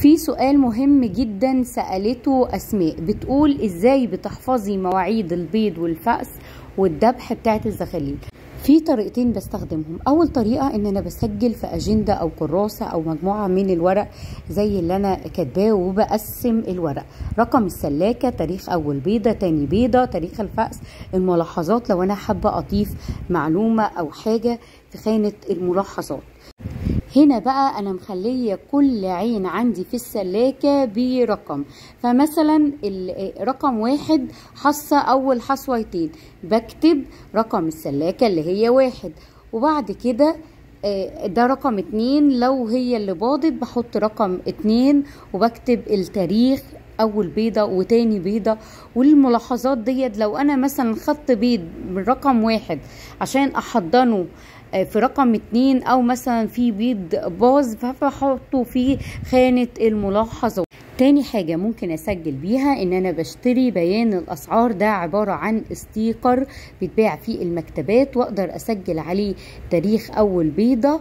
في سؤال مهم جدا سألته أسماء، بتقول ازاي بتحفظي مواعيد البيض والفأس والذبح بتاعت الزغاليل؟ في طريقتين بستخدمهم. اول طريقة ان انا بسجل في اجندة او كراسة او مجموعة من الورق زي اللي انا كاتباه، وبقسم الورق: رقم السلاكة، تاريخ اول بيضة، تاني بيضة، تاريخ الفأس، الملاحظات لو انا حابة اضيف معلومة او حاجة في خانة الملاحظات. هنا بقى انا مخليه كل عين عندي في السلاكة برقم، فمثلا رقم 1 حصة اول حصويتين بكتب رقم السلاكة اللي هي 1، وبعد كده ده رقم 2 لو هي اللي باضت بحط رقم 2 وبكتب التاريخ اول بيضة وتاني بيضة. والملاحظات ديت لو انا مثلا خدت بيض من رقم 1 عشان احضنه في رقم 2 او مثلا في بيض باظ فبحطه في خانة الملاحظات. تاني حاجة ممكن اسجل بيها ان انا بشتري بيان الاسعار، ده عبارة عن استيكر بيتباع في المكتبات، واقدر اسجل عليه تاريخ اول بيضة.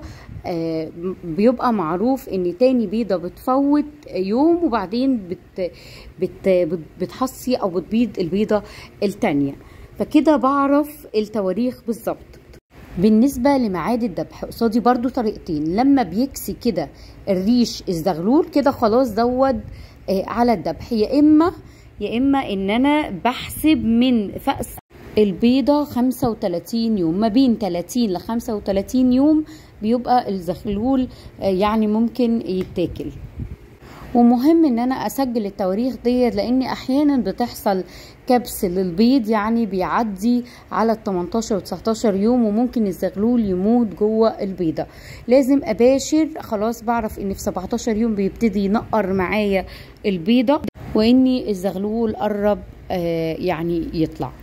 بيبقى معروف ان تاني بيضة بتفوت يوم وبعدين بتحصي او بتبيض البيضة التانية، فكده بعرف التواريخ بالظبط. بالنسبة لميعاد الذبح قصادي برضو طريقتين: لما بيكسي كده الريش الزغلول كده خلاص زود على الذبح، يا اما ان انا بحسب من فأس البيضة 35 يوم، ما بين 30 ل 35 يوم بيبقى الزغلول يعني ممكن يتاكل. ومهم ان انا اسجل التواريخ ديت لان احيانا بتحصل كبس للبيض، يعني بيعدي على 18 و 19 يوم وممكن الزغلول يموت جوه البيضة. لازم اباشر، خلاص بعرف ان في 17 يوم بيبتدي ينقر معايا البيضة واني الزغلول قرب يعني يطلع.